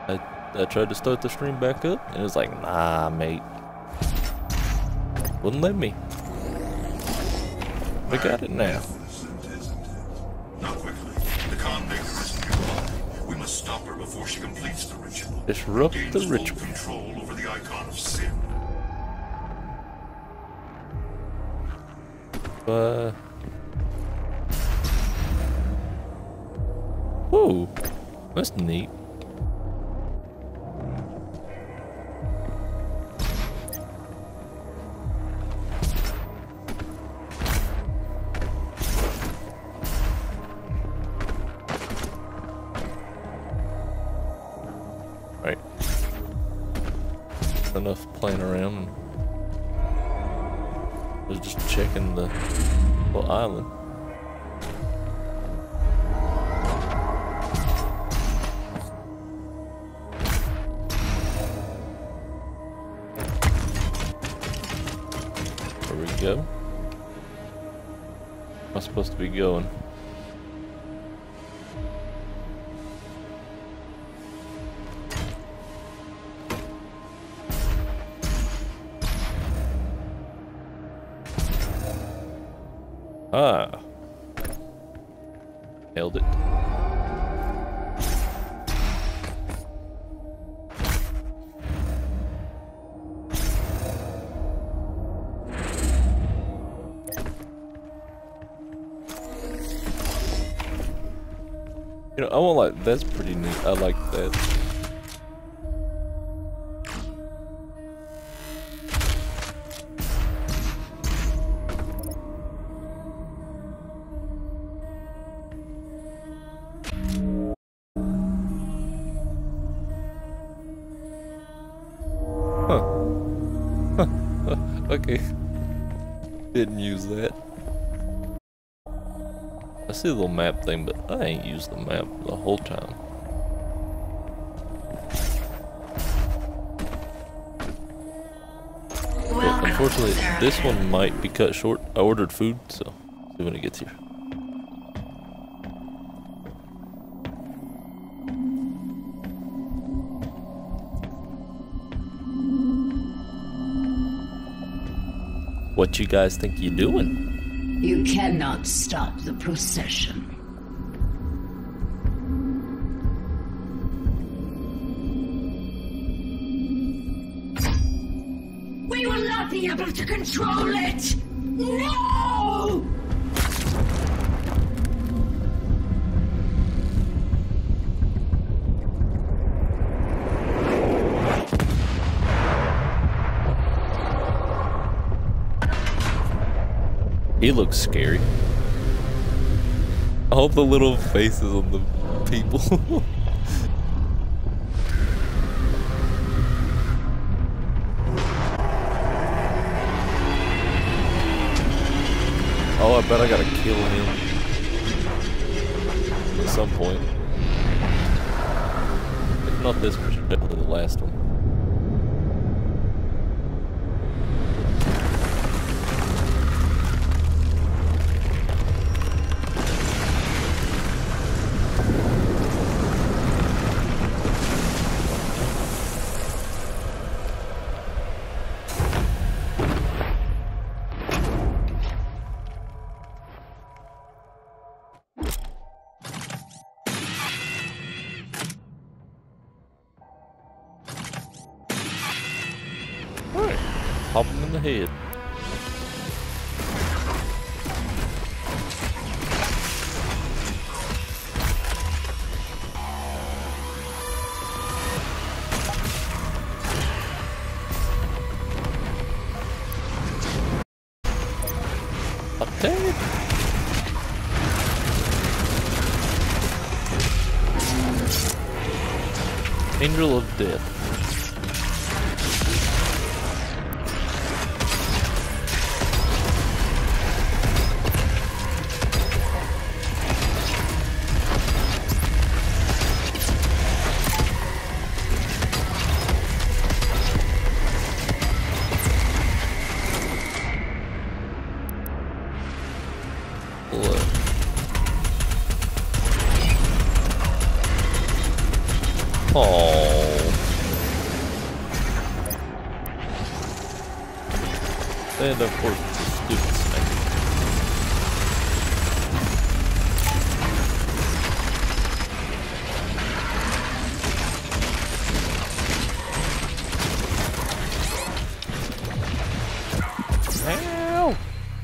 I tried to start the stream back up, and it was like, nah, mate. Wouldn't let me. We got it now. Not quickly. The convict isn't nearby. We must stop her before she completes the ritual. Disrupt Gains the full ritual. control over the icon of sin. Whoa, that's neat. Right. Enough playing around. I was just checking the little island. There we go. Am I supposed to be going? Ah. Held it. You know, I won't like, that's pretty neat. I like that. Okay. Didn't use that. I see the little map thing, but I ain't used the map the whole time. But unfortunately, this one might be cut short. I ordered food, so see when it gets here. What you guys think you doing? You cannot stop the procession. We will not be able to control it! No! He looks scary. All the little faces on the people. Oh, I bet I gotta kill him at some point. If not this one, definitely the last one. Pop him in the head. Attack! Angel of Death. Oh. And of course, the stupid snake. Ow!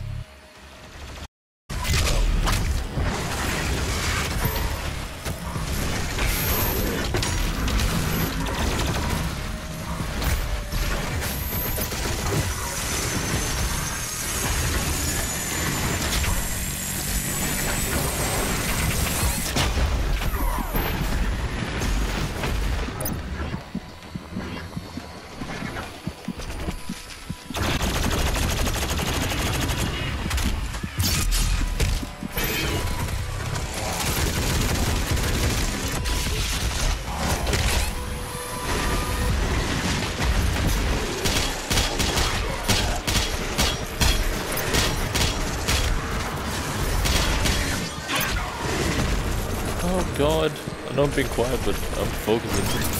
Oh god, I know I'm being quiet, but I'm focusing.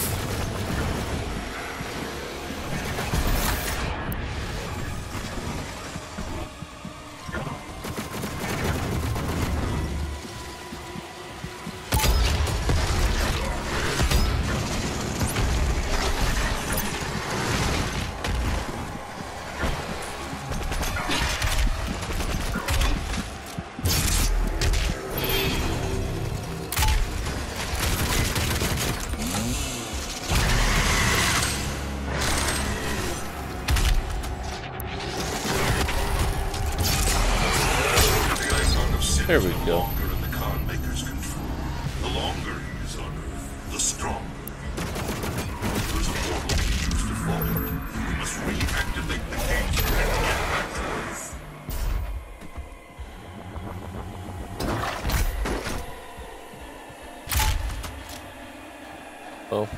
There we go. Longer in the Khan Maker's control. The longer he is on Earth, the stronger. There's a portal he used to forward. We must reactivate the cage and get back to Earth. Oh.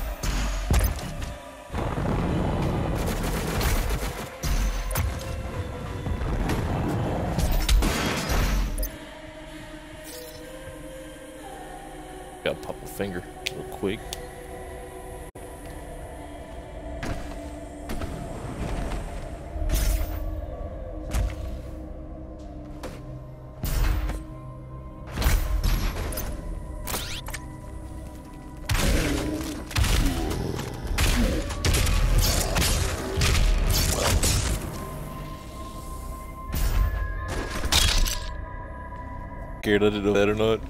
Gotta pop a finger real quick. Scared I didn't know that or not.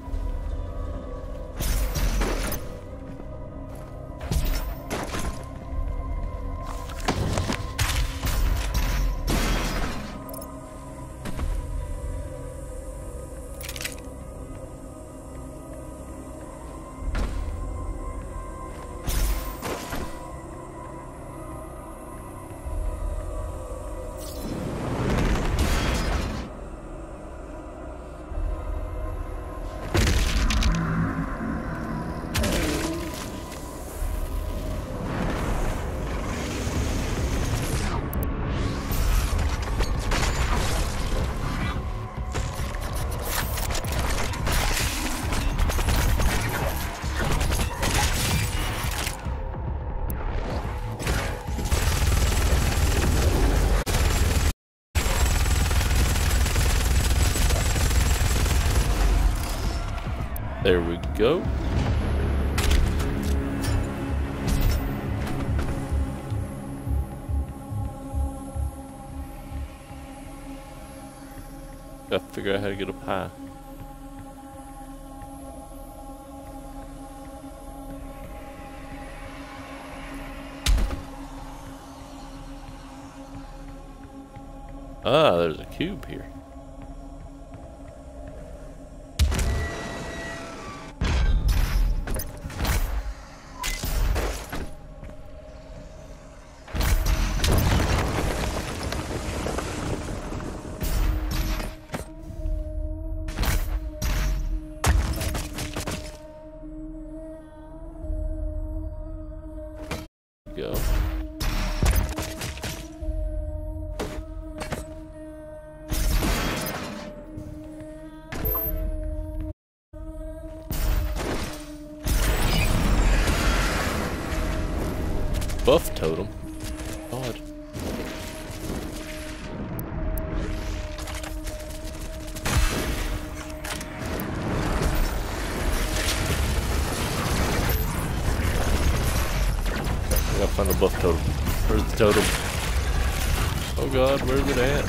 There we go. Gotta figure out how to get up high. Ah, there's a cube here. Go. Buff totem. God. Gotta find the buff totem. Where's the totem? Oh god, where's it at?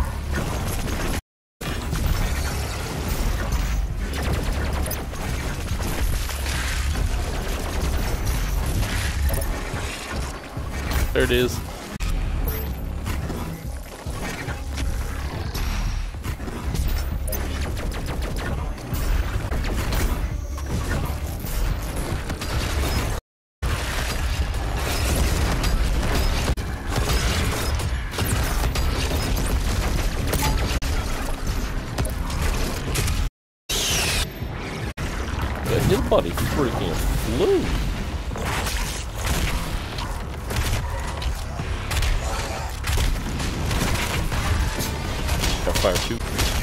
There it is. Yeah, his body freaking flew. Got fire too.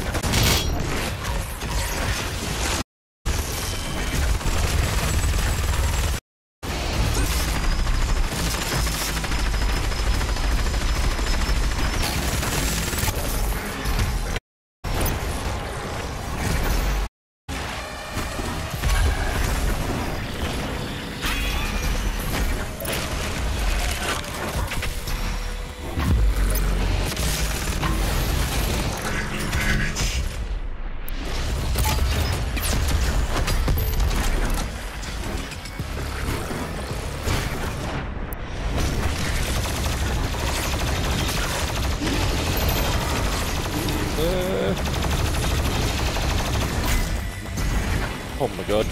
Oh my god.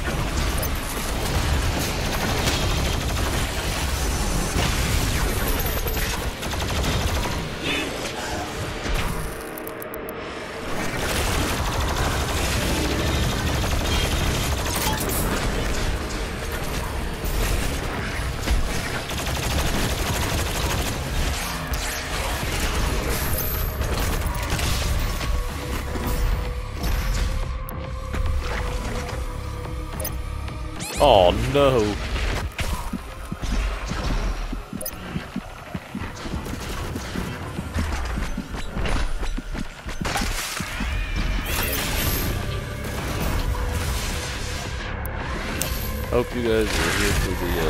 Oh no. Hope you guys are here for the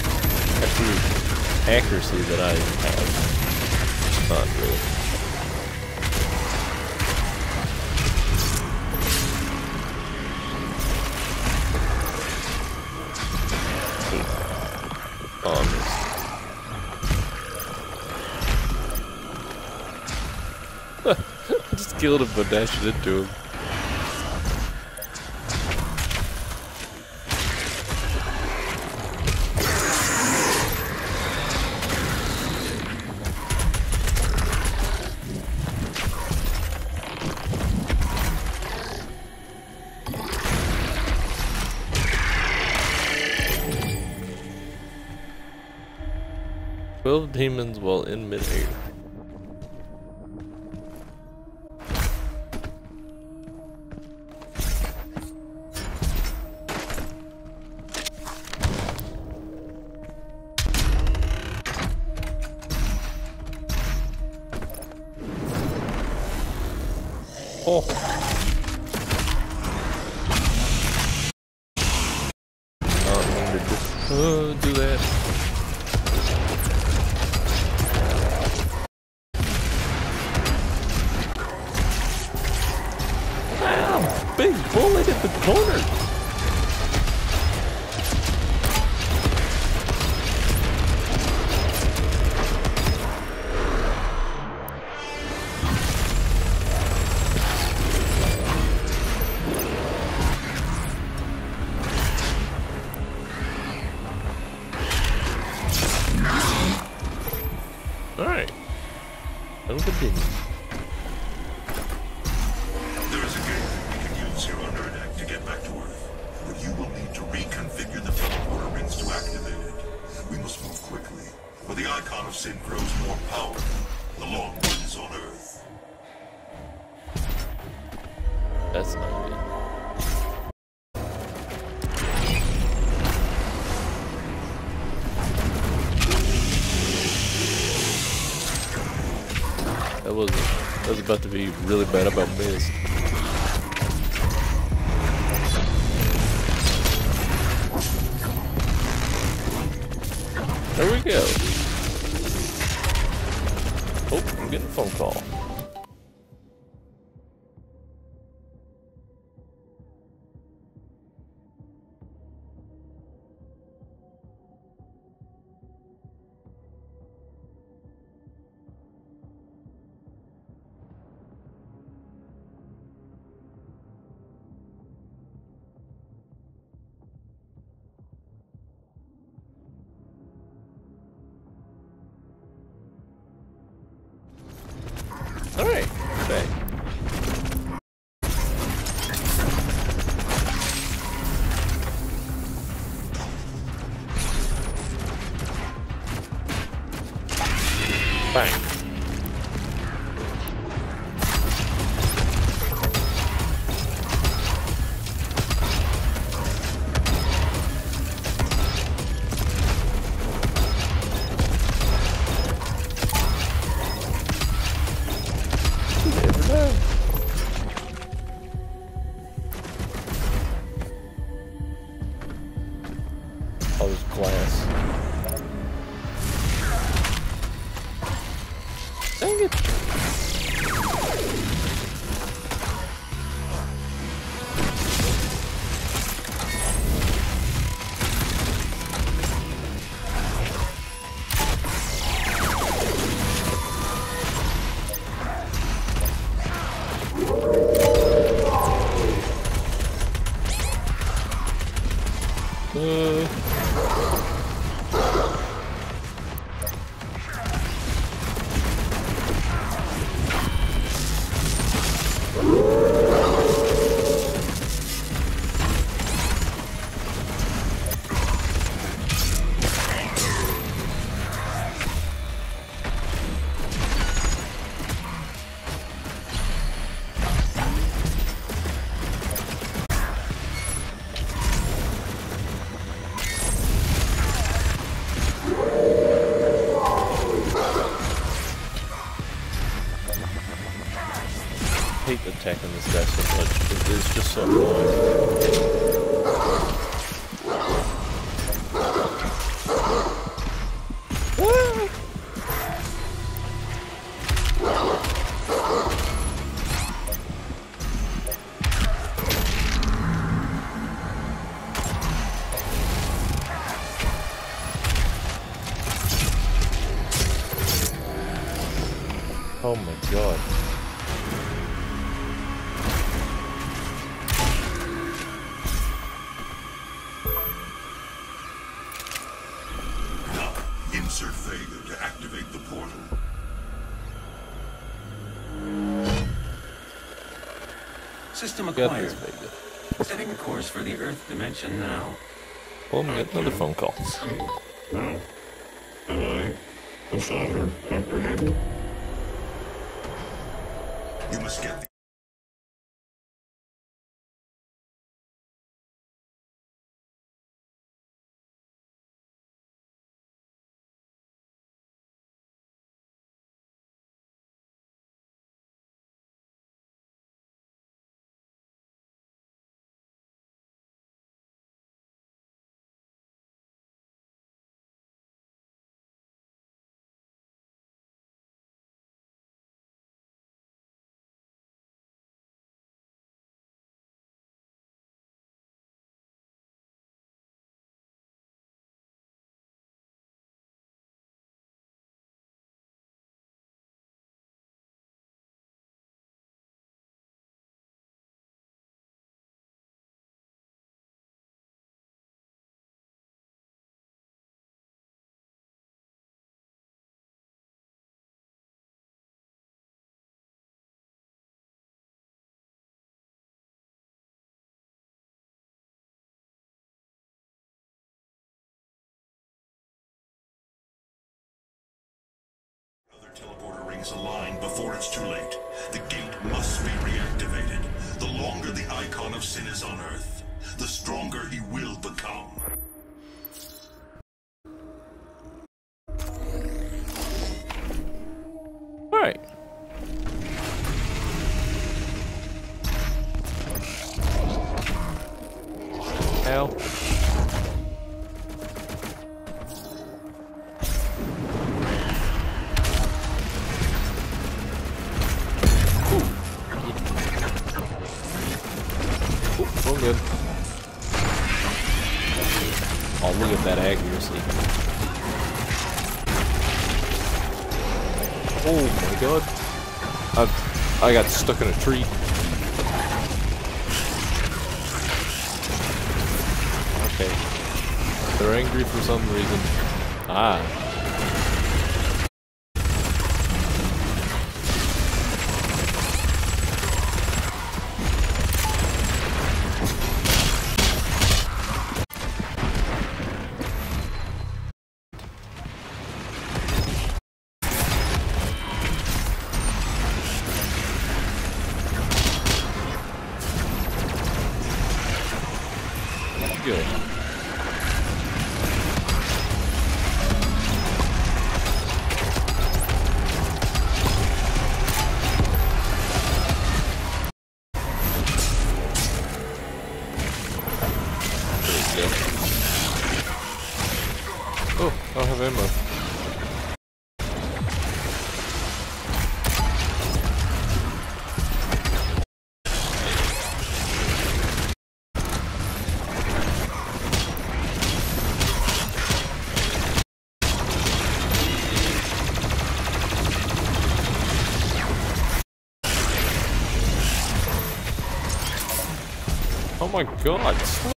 accuracy that I have. Not really. I just killed him by dashing into him. "12 demons while in midair." Oh. Do that. Wow, big bullet at the corner. Alright. Let's continue. There is a gate we can use here on Erdak to get back to Earth, but you will need to reconfigure the teleporter rings to activate it. We must move quickly, for the icon of Sin grows more powerful the longer it is on Earth. That's not good. That was about to be really bad about miss. There we go. Oh, I'm getting a phone call. Alright, okay. Bang. Oh, there's glass. Dang it. I hate attacking this guy so much. It is just so annoying. Oh my god. Insert failure to activate the portal. System Got acquired. this baby. Setting a course for the Earth dimension now. Oh, I'm getting another phone call. Now, am I the father apprehended? You must get the teleporter rings align before it's too late. The gate must be reactivated. The longer the icon of sin is on Earth, the stronger he will become. Alright. Ow. Oh, look at that accuracy. Oh my god. I got stuck in a tree. Okay. They're angry for some reason. Ah. Good. There we go. Oh, I don't have ammo. Oh my god.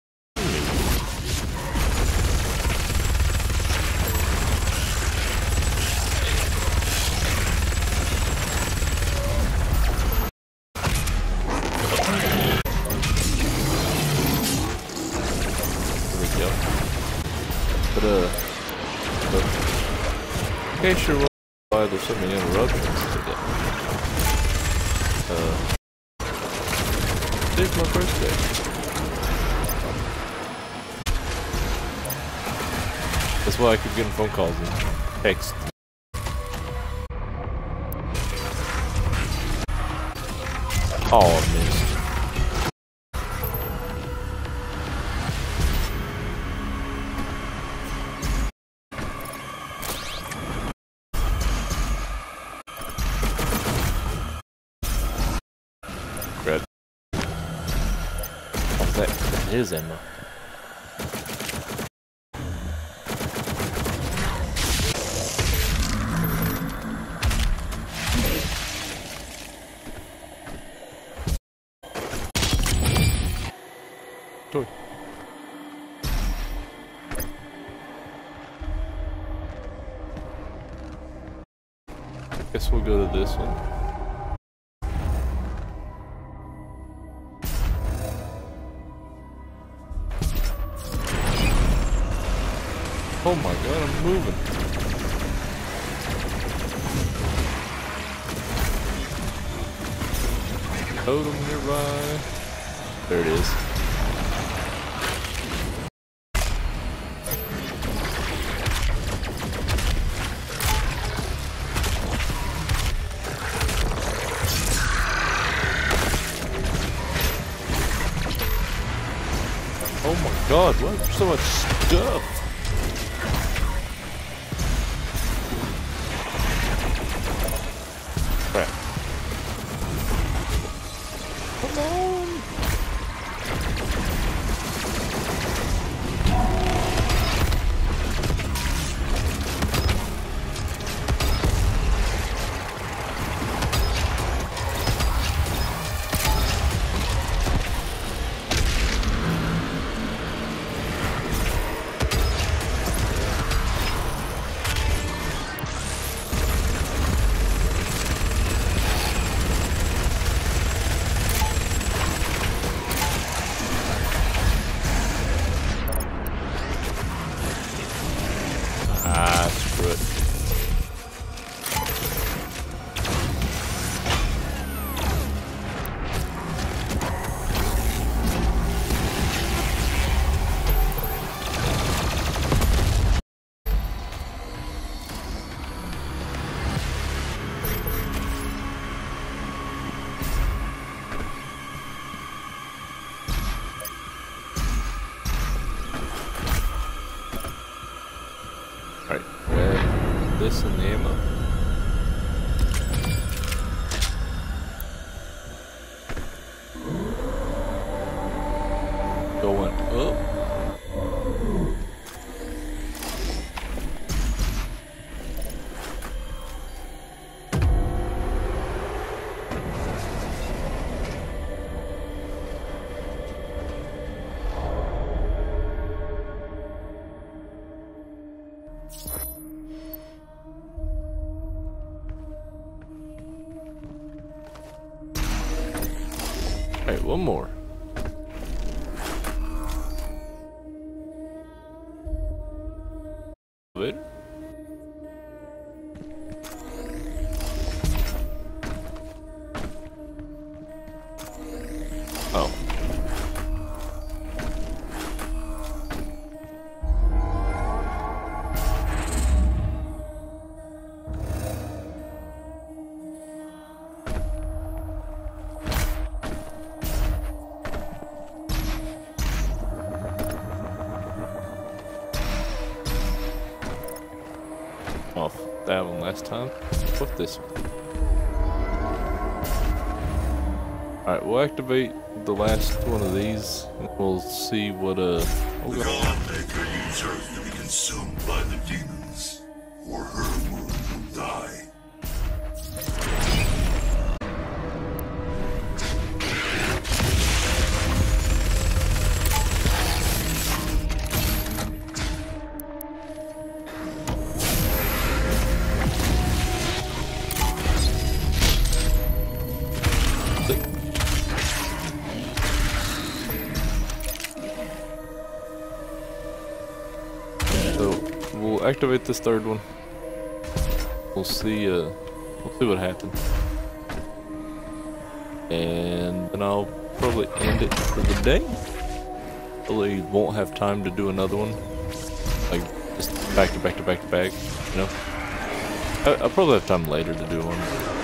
But in case you're wondering why there's so many interruptions today. Today's my birthday. That's why I keep getting phone calls and texts. Oh, I missed. Grab. Oh, that is ammo. Toy. Guess we'll go to this one. Oh my god, I'm moving. Totem nearby. There it is. Oh my god, why is there so much stuff? Crap. Come on! Ah, screw it. Alright, grab this and the ammo. Going up. Alright, one more. Wait. Oh. Off that one last time. What's this one? Alright, we'll activate the last one of these and we'll see what The Godmaker needs Earth to be consumed by the demons, or her world will die. So we'll activate this third one. We'll see what happens. And then I'll probably end it for the day. Probably won't have time to do another one. Like just back to back to back to back, you know. I'll probably have time later to do one.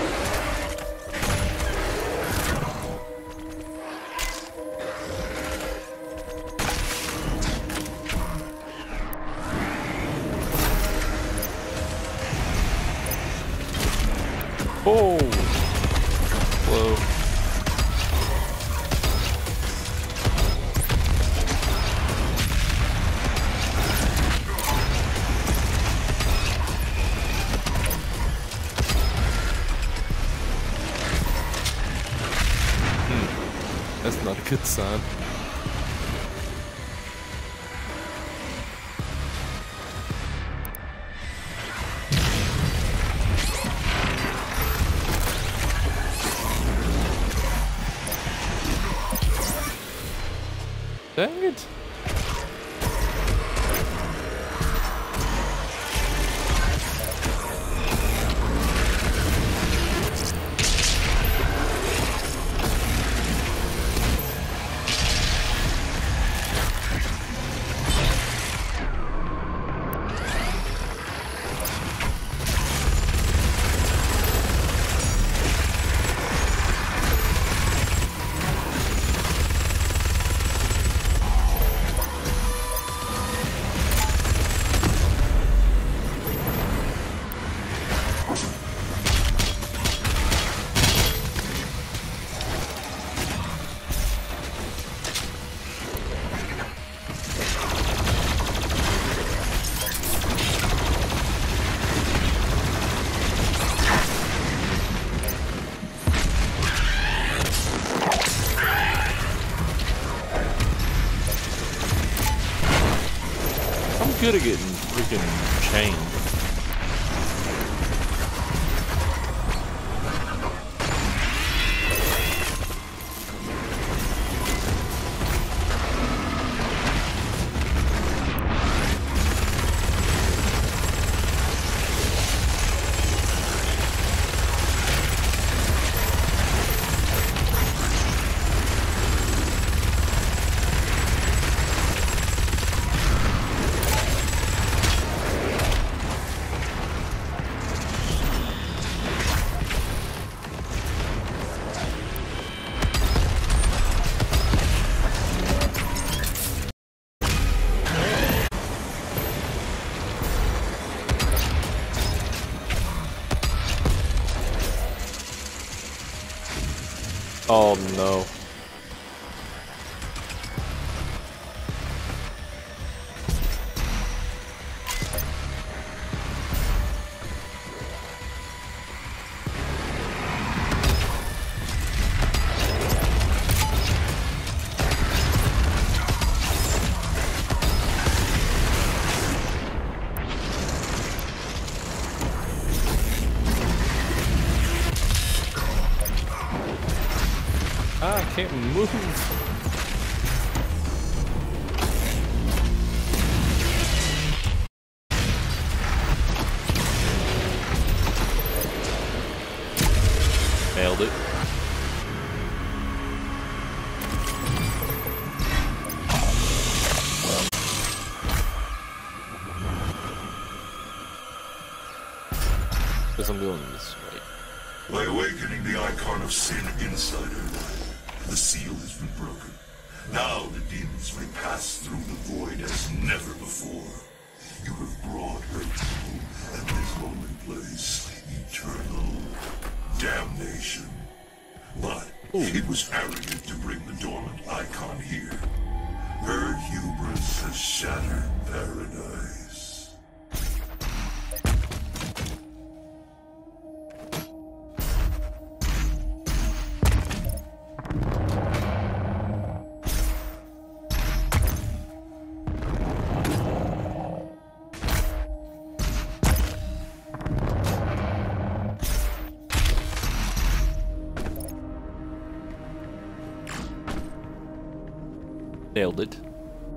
Oh! Whoa. That's not a good sign. Dang it. I'm good at getting freaking chained. Oh no. can't move. Nailed it. Guess I'm going this way. By awakening the icon of sin inside her, the seal has been broken. Now the demons may pass through the void as never before. You have brought her to, at this moment place, eternal damnation. But it was arrogant to bring the dormant icon here. Her hubris has shattered paradise. Nailed it.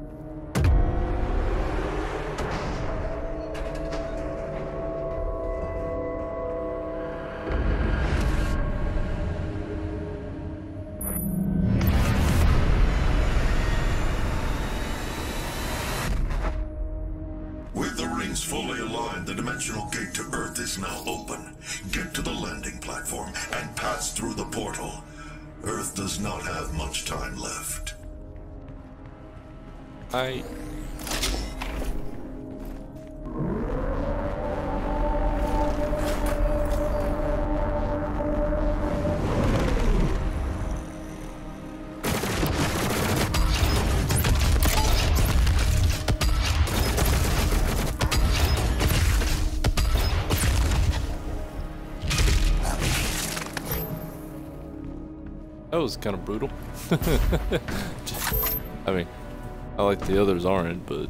With the rings fully aligned, the dimensional gate to Earth is now open. Get to the landing platform and pass through the portal. Earth does not have much time left. That was kind of brutal. I mean, I like the others aren't, but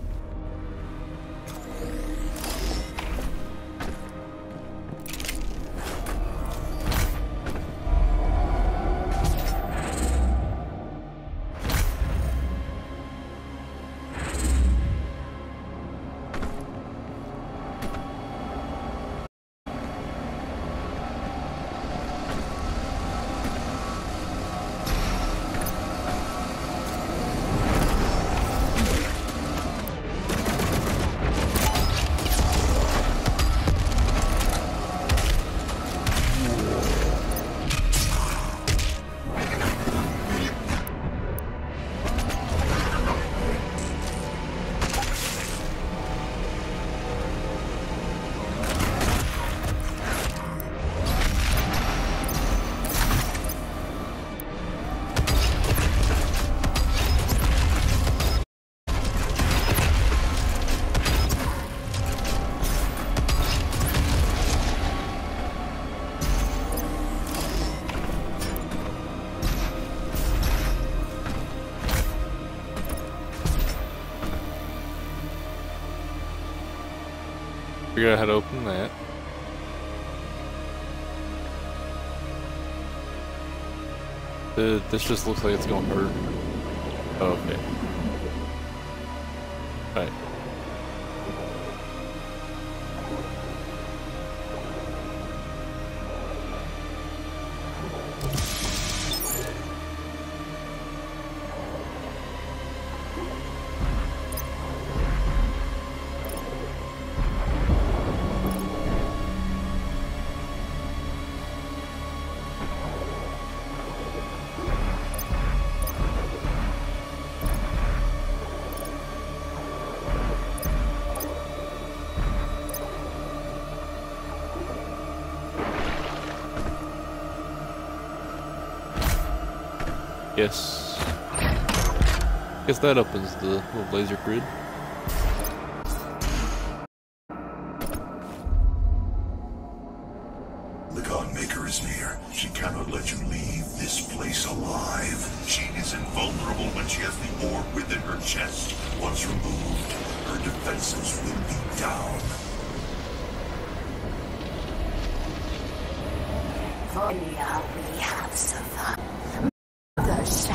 figure out how to open that. This just looks like it's gonna hurt. Oh, okay. Alright. Yes. Guess that opens the little laser grid. The Godmaker is near. She cannot let you leave this place alive. She is invulnerable when she has the orb within her chest. Once removed, her defenses will be down. Volia, we have survived. The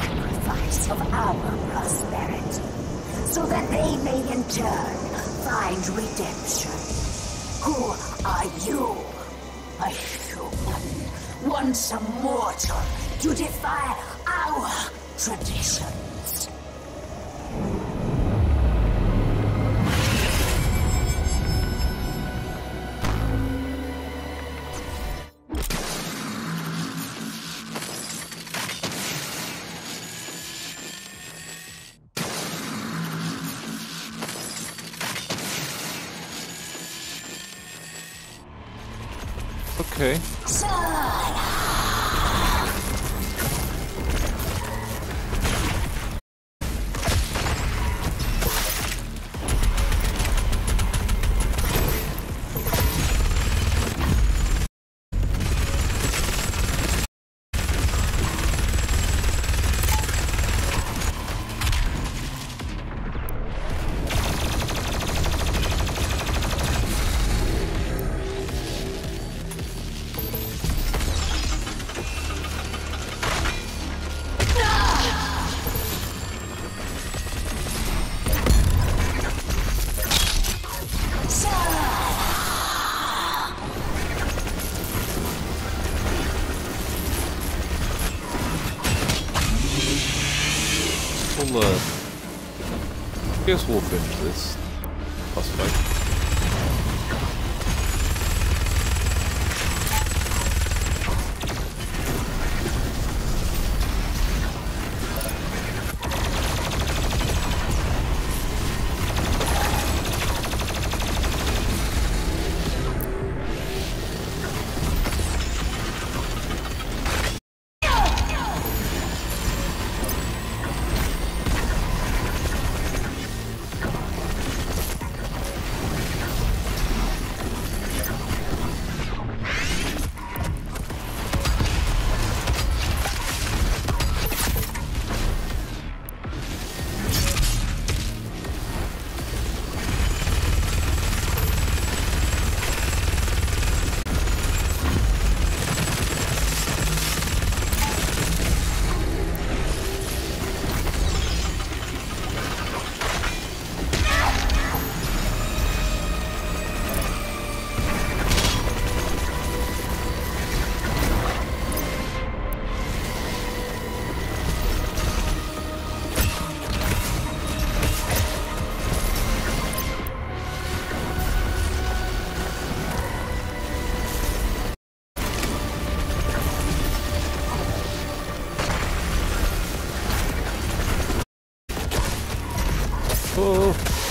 turn, find redemption. Who are you? A human, once a mortal, to defy our traditions. Okay. We'll, I guess we'll finish this boss fight. Oh.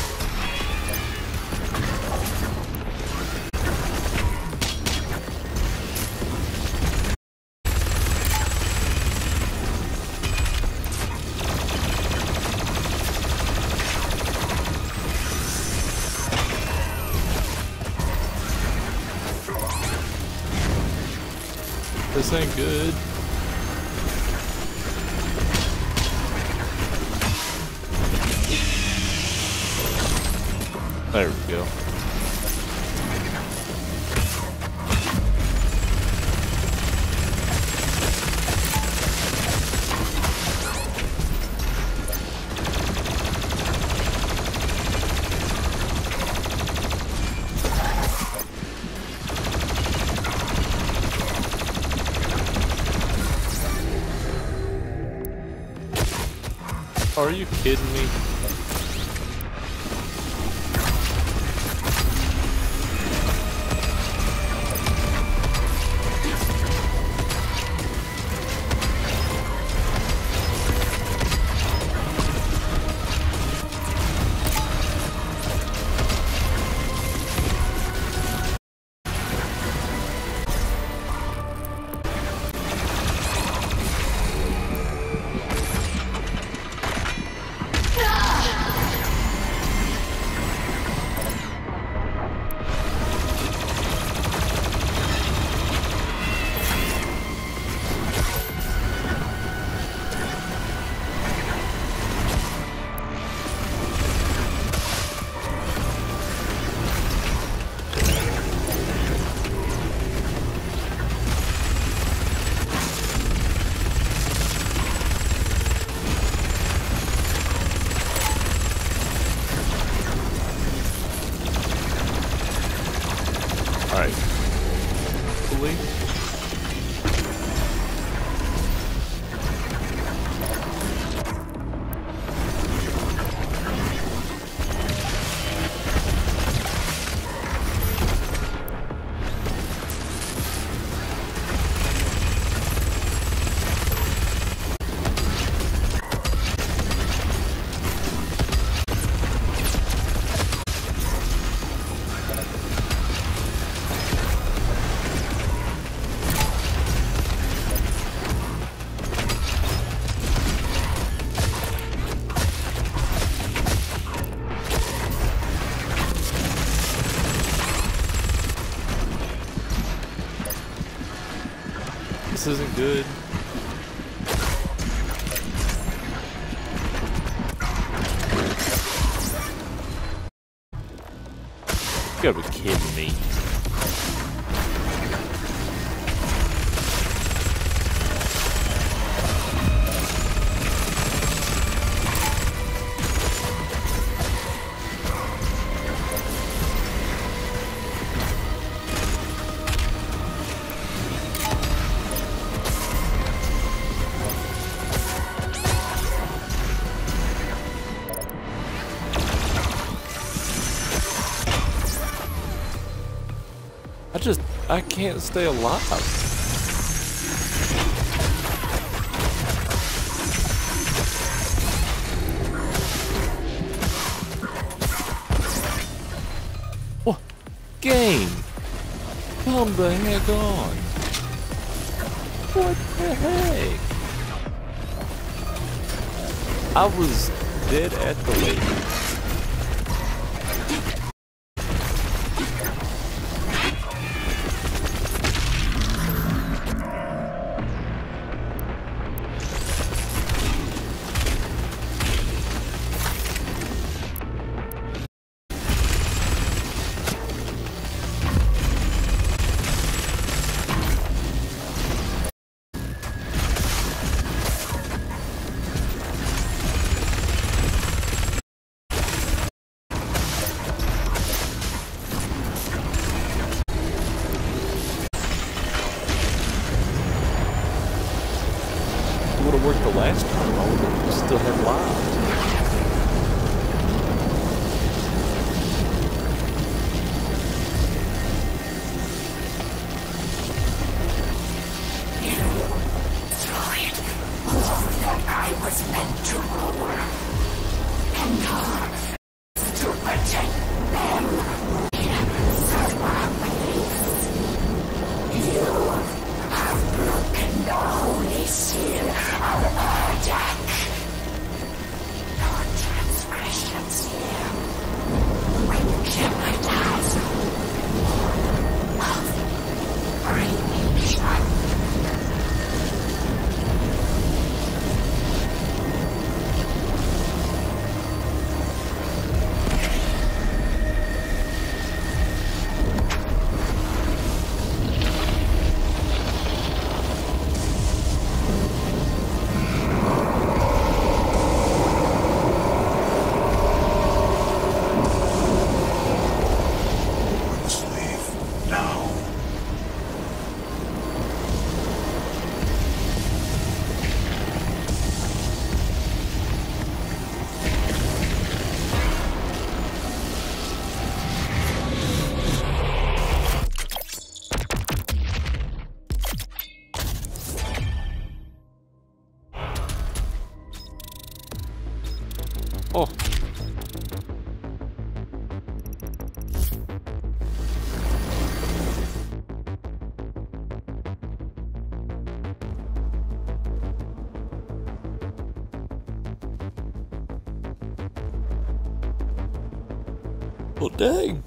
This ain't good. There we go. Are you kidding me? Ah! hopefully. This isn't good. You gotta be kidding me. I can't stay alive. What? Game! Come the heck on! What the heck? I was dead at the lake. Would have worked the last time. I would have still had lives. I was meant to rule, and yours to protect them. So you have broken the holy seal of Urdak. Your transgressions here will jeopardize of creation. Oh. Well, dang.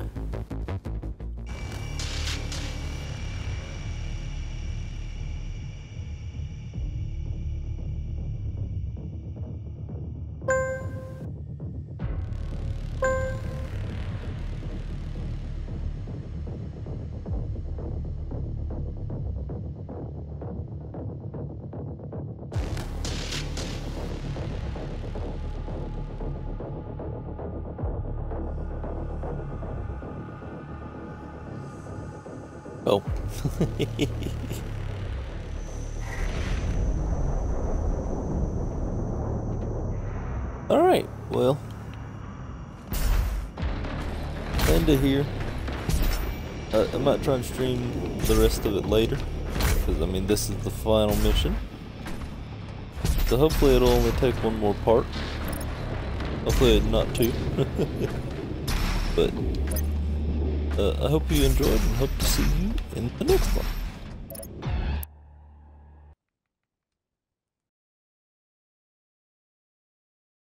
Oh. Alright, well. End it here. I might try and stream the rest of it later. Because, I mean, this is the final mission. So hopefully it'll only take one more part. Hopefully not two. But I hope you enjoyed and hope to see you in the next one.